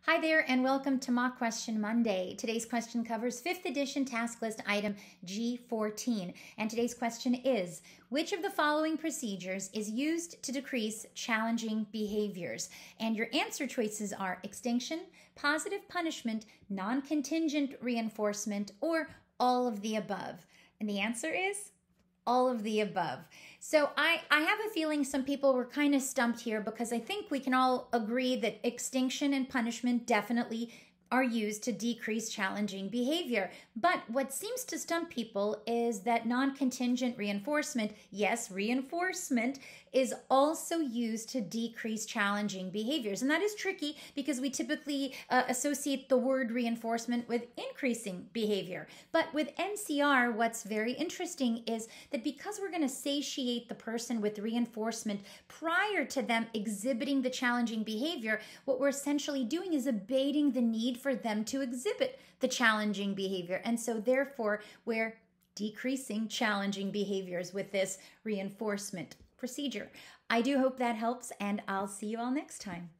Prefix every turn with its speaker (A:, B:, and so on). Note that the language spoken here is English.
A: Hi there and welcome to Mock Question Monday. Today's question covers 5th edition task list item G14. And today's question is, which of the following procedures is used to decrease challenging behaviors? And your answer choices are extinction, positive punishment, non-contingent reinforcement, or all of the above. And the answer is all of the above. So I have a feeling some people were kind of stumped here because I think we can all agree that extinction and punishment definitely are used to decrease challenging behavior. But what seems to stump people is that non-contingent reinforcement, yes, reinforcement, is also used to decrease challenging behaviors. And that is tricky because we typically associate the word reinforcement with increasing behavior. But with NCR, what's very interesting is that because we're going to satiate the person with reinforcement prior to them exhibiting the challenging behavior, what we're essentially doing is abating the need for them to exhibit the challenging behavior. And so therefore, we're decreasing challenging behaviors with this reinforcement procedure. I do hope that helps, and I'll see you all next time.